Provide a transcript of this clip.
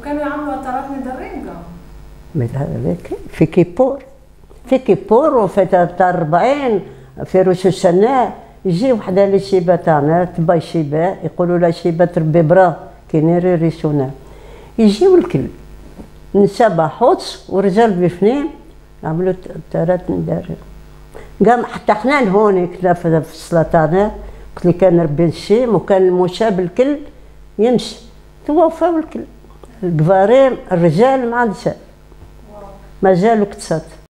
وكانوا يعملوا عطرات مدرينكا. في كيبور وفي تاع 40 في روس السنة يجي وحده لي شيبه تاعنا تباي شيبه يقولوا لها شيبه تربي برا كاين ريسونا يجيو الكل نساء بحوص ورجال بفنين عملوا 3 نداري قام حتى حنا هوني كنا في الصلاة تاعنا قلت لي كان ربي الشيم وكان المشاب الكل يمشي توفاو الكل الكبارين الرجال مع النساء مازالوا كتسات.